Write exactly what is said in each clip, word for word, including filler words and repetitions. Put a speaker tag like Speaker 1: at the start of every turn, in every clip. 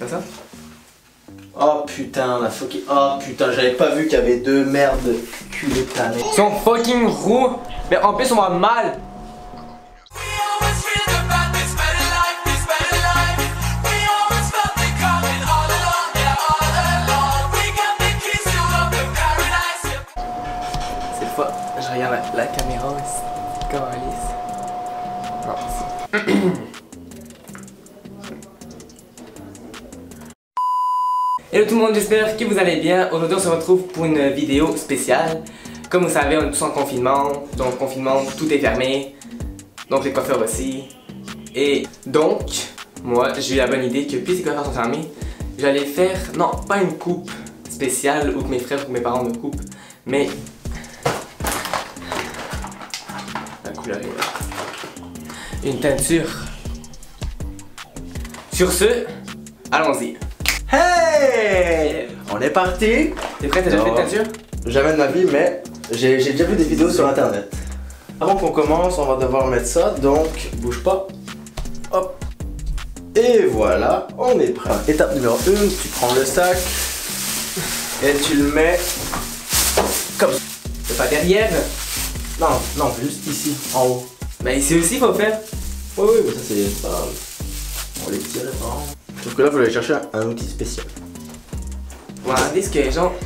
Speaker 1: Pas ça?
Speaker 2: Oh putain, la fucking... Oh putain, j'avais pas vu qu'il y avait deux merdes culées de ta mère.
Speaker 1: Ils sont fucking roux, mais en plus on va mal. Cette fois, je regarde la, la caméra aussi. Comme Alice. Non, ici. Hello tout le monde, j'espère que vous allez bien. Aujourd'hui on se retrouve pour une vidéo spéciale. Comme vous savez, on est tous en confinement. Donc confinement, tout est fermé. Donc les coiffeurs aussi. Et donc, moi j'ai eu la bonne idée que puisque les coiffeurs sont fermés, j'allais faire, non pas une coupe spéciale où que mes frères ou mes parents me coupent, mais la couleur est là. Une teinture. Sur ce, allons-y.
Speaker 2: Hey! On est parti.
Speaker 1: T'es prêt? T'as déjà fait de teinture?
Speaker 2: Jamais de ma vie, mais j'ai déjà vu des vidéos sur internet. Avant qu'on commence, on va devoir mettre ça, donc bouge pas. Hop. Et voilà, on est prêt. Étape numéro un, tu prends le sac et tu le mets comme ça.
Speaker 1: C'est pas derrière?
Speaker 2: Non, non, juste ici, en haut.
Speaker 1: Mais ici aussi faut faire.
Speaker 2: Oui, oui, mais ça c'est pas grave. On les tire pas. Sauf que là, il faut aller chercher un, un outil spécial.
Speaker 1: Regardez ce que les gens...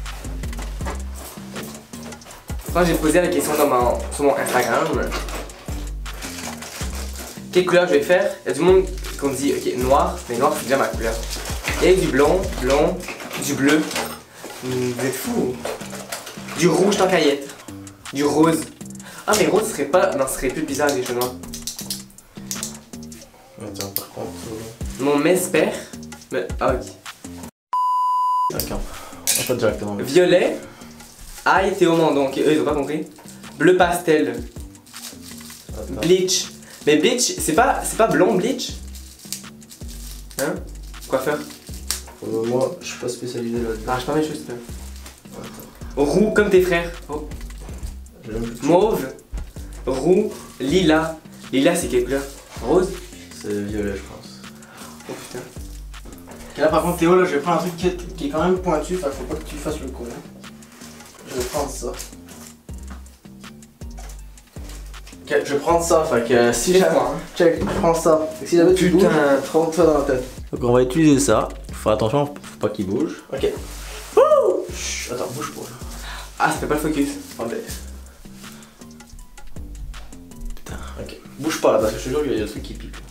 Speaker 1: Quand j'ai posé la question dans mon, sur mon Instagram, quelle couleur je vais faire, il y a du monde qui me dit ok noir, mais noir c'est déjà ma couleur. Et du blond, blond, du bleu. Vous êtes fous. Du rouge tant qu'à y être. Du rose. Ah mais rose serait pas. Non, ce serait plus bizarre des cheveux noirs.
Speaker 2: Attends, par contre.
Speaker 1: Mon m'espère. Mais... Ah ok.
Speaker 2: D'accord. On fait directement.
Speaker 1: Violet. Aïe Théo Mandon, ok, eux ils ont pas compris. Bleu pastel.
Speaker 2: Attends.
Speaker 1: Bleach. Mais bleach, c'est pas, c'est pas blond bleach? Hein? Coiffeur?
Speaker 2: Euh, moi, je suis pas spécialisé là-dedans.
Speaker 1: Ah, je pas mes choses là. Roux comme tes frères. Oh. Mauve. Roux. Lila. Lila c'est quelle couleur? Rose?
Speaker 2: C'est violet, je pense.
Speaker 1: Oh putain.
Speaker 2: Et là, par contre, Théo, là, je vais prendre un truc qui est, qui est quand même pointu, fait faut pas que tu fasses le con. Je vais prendre ça. Ok, je vais prendre ça, fait que si jamais.
Speaker 1: Hein.
Speaker 2: Check, je prends ça. Fait que si jamais tu bouges, trente fois dans la tête. Donc on va utiliser ça. Faut faire attention, faut pas qu'il bouge. Ok. Ouh. Chut, attends, bouge pas.
Speaker 1: Ah, ça fait pas le focus.
Speaker 2: Attendez. Putain, ok. Bouge pas là, parce que je te jure qu'il y a des trucs qui piquent.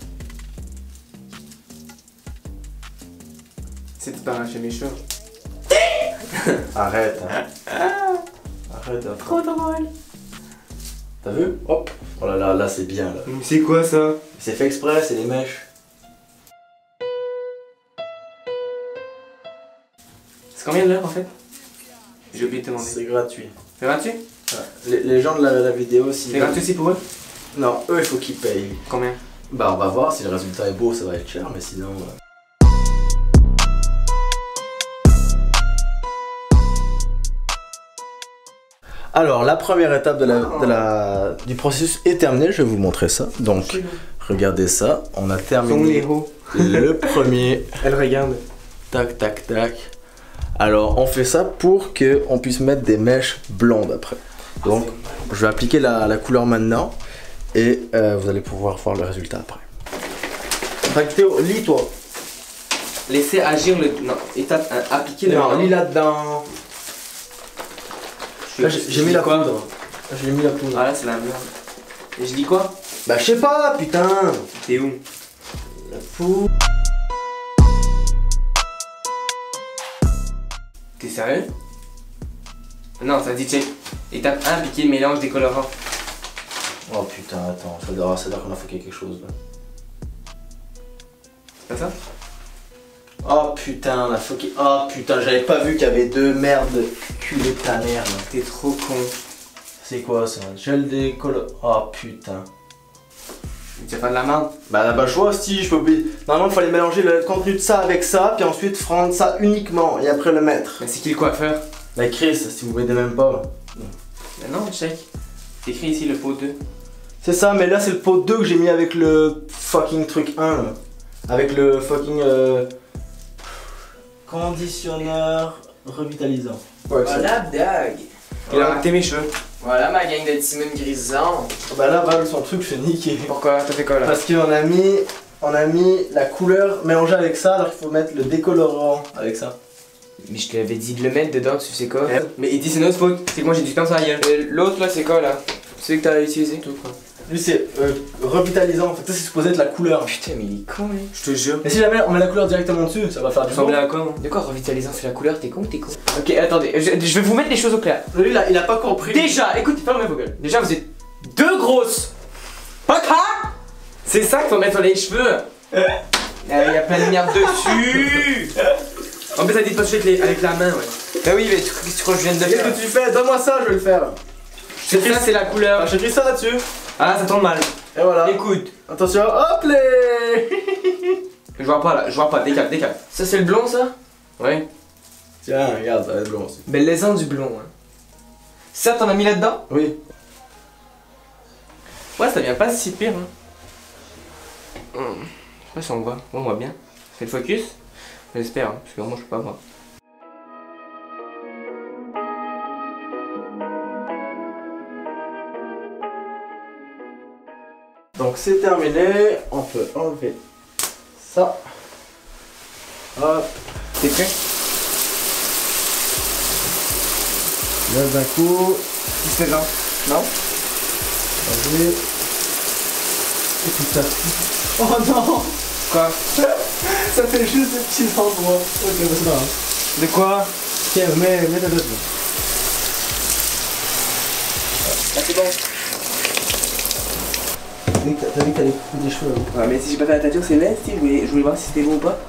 Speaker 1: C'est tout arraché mes cheveux.
Speaker 2: Arrête, hein. Arrête, hein.
Speaker 1: Trop drôle.
Speaker 2: T'as vu? Hop. Oh là là, là c'est bien là.
Speaker 1: C'est quoi ça?
Speaker 2: C'est fait exprès, c'est les mèches.
Speaker 1: C'est combien de l'heure en fait? J'ai oublié de te demander.
Speaker 2: C'est gratuit.
Speaker 1: C'est gratuit?
Speaker 2: Ouais. Les, les gens de la, la vidéo, si.
Speaker 1: C'est gratuit aussi pour eux?
Speaker 2: Non, eux il faut qu'ils payent.
Speaker 1: Combien?
Speaker 2: Bah on va voir, si le résultat est beau ça va être cher, mais sinon... Euh... Alors la première étape de la, de la, du processus est terminée, je vais vous montrer ça. Donc regardez ça, on a terminé le premier.
Speaker 1: Elle regarde.
Speaker 2: Tac tac tac. Alors on fait ça pour qu'on puisse mettre des mèches blondes après. Donc je vais appliquer la, la couleur maintenant et euh, vous allez pouvoir voir le résultat après. Fait que Théo, lis-toi.
Speaker 1: Laissez agir le... Non, étape un, appliquer le...
Speaker 2: Non, lis là-dedans. Là j'ai mis la
Speaker 1: quoi?
Speaker 2: poudre. J'ai mis la poudre.
Speaker 1: Ah là c'est la merde. Et je dis quoi?
Speaker 2: Bah je sais pas, putain.
Speaker 1: T'es où?
Speaker 2: La poudre.
Speaker 1: T'es sérieux? Non, ça dit check. Étape un, appliquer le mélange des colorants.
Speaker 2: Oh putain, attends, ça doit ça doit qu'on a fait quelque chose là.
Speaker 1: C'est pas ça?
Speaker 2: Oh putain, la fucking... Oh putain, j'avais pas vu qu'il y avait deux merdes culées de ta mère là.
Speaker 1: T'es trop con.
Speaker 2: C'est quoi ça? Gel des colos... Oh putain.
Speaker 1: Tu vas faire de la merde?
Speaker 2: Bah là, bah je vois si je peux... Normalement il fallait mélanger le contenu de ça avec ça, puis ensuite prendre ça uniquement et après le mettre.
Speaker 1: Mais c'est qui le coiffeur?
Speaker 2: Bah Chris, si vous m'aidez même pas.
Speaker 1: Mais non, check. C'est écrit ici le pot deux.
Speaker 2: C'est ça, mais là c'est le pot deux que j'ai mis avec le fucking truc un là. Avec le fucking... Euh... conditionneur revitalisant. Ouais,
Speaker 3: Voilà, Dag.
Speaker 1: Il a raté mes cheveux.
Speaker 3: Voilà ma gang de Timon Grisant.
Speaker 2: Bah là, Val, son truc, je suis niqué.
Speaker 1: Pourquoi? T'as fait quoi là?
Speaker 2: Parce qu'on a mis, on a mis la couleur mélangée avec ça, alors qu'il faut mettre le décolorant avec ça.
Speaker 1: Mais je te l'avais dit de le mettre dedans, tu sais quoi? Ouais. Mais il dit c'est notre faute, c'est que moi j'ai du temps sur la gueule. Et l'autre là, c'est quoi là? C'est que t'as utilisé tout quoi.
Speaker 2: Lui, c'est euh, revitalisant, en fait, ça c'est supposé être la couleur.
Speaker 1: Putain, mais il est con, lui. Je te jure.
Speaker 2: Et si jamais on met la couleur directement dessus, ça va faire du
Speaker 1: Ressembler
Speaker 2: bon.
Speaker 1: à quoi? De quoi revitalisant? C'est la couleur, t'es con ou t'es con? Ok, attendez, je, je vais vous mettre les choses au clair.
Speaker 2: Lui, là, il a pas compris.
Speaker 1: Déjà, écoutez, fermez vos gueules. Déjà, vous êtes deux grosses. Pas c'est ça qu'il faut mettre sur les cheveux. Il y a plein de merde dessus. En plus, ça dit de pas toucher avec, les- avec la main, ouais. Bah oui, mais tu, tu crois que je viens de
Speaker 2: Qu'est-ce
Speaker 1: faire?
Speaker 2: que tu fais? Donne-moi ça, je vais le faire.
Speaker 1: C'est ça, c'est la couleur.
Speaker 2: Ah, j'ai écrit ça là-dessus.
Speaker 1: Ah, ça tombe mal.
Speaker 2: Et voilà.
Speaker 1: Écoute.
Speaker 2: Attention, hop les.
Speaker 1: Je vois pas là, je vois pas, décale, décale.
Speaker 3: Ça c'est le blond ça?
Speaker 1: Ouais.
Speaker 2: Tiens, regarde, ça va être blond aussi.
Speaker 1: Belle l'essence du blond, hein. Ça, t'en as mis là-dedans?
Speaker 2: Oui.
Speaker 1: Ouais, ça vient pas si pire, hein. Hum, Je sais pas si on voit. On voit bien. Fais le focus. J'espère, hein, parce que moi je peux pas voir.
Speaker 2: Donc c'est terminé, on peut enlever ça. Hop,
Speaker 1: T'es prêt?
Speaker 2: lève d'un coup,
Speaker 1: Qui se fait genre? Non?
Speaker 2: vas-y. Et puis ça. Oh non.
Speaker 1: Quoi?
Speaker 2: Ça fait juste des petits endroits. Ok, bah c'est pas grave.
Speaker 1: De quoi?
Speaker 2: Tiens, mets, mets ta tête là.
Speaker 1: Là c'est bon.
Speaker 2: T'as dit que t'allais couper des cheveux. Hein.
Speaker 1: Ouais, mais si j'ai pas fait la tâture, c'est laid, je voulais, je voulais voir si c'était bon ou pas.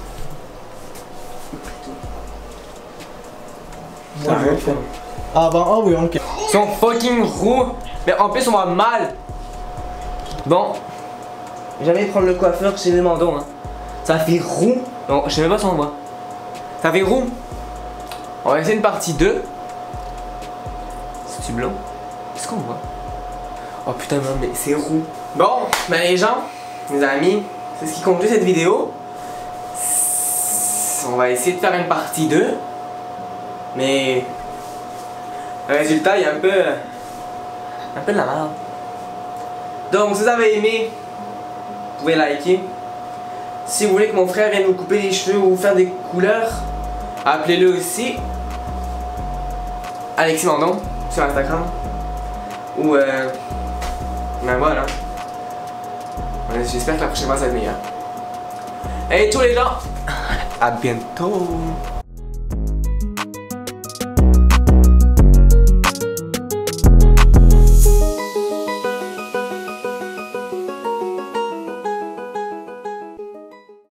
Speaker 2: Moi, je vais le faire. Ah bah, ah oui, ok.
Speaker 1: Ils sont fucking roux. Mais en plus, on voit mal. Bon. Jamais prendre le coiffeur chez les mandons, hein. Ça fait roux. Non, je sais même pas si on voit. Ça fait roux. On va essayer une partie deux. C'est-tu blanc? Qu'est-ce qu'on voit? Oh putain, non, mais c'est roux. Bon, ben les gens, mes amis, c'est ce qui conclut cette vidéo. On va essayer de faire une partie deux. Mais le résultat il est un peu un peu de la merde. Donc si vous avez aimé, vous pouvez liker. Si vous voulez que mon frère vienne vous couper les cheveux ou vous faire des couleurs, appelez-le aussi. Alexis Mandon sur Instagram. Ou euh. Ben voilà. J'espère que la prochaine fois ça va être meilleur. Et tous les gens, à bientôt.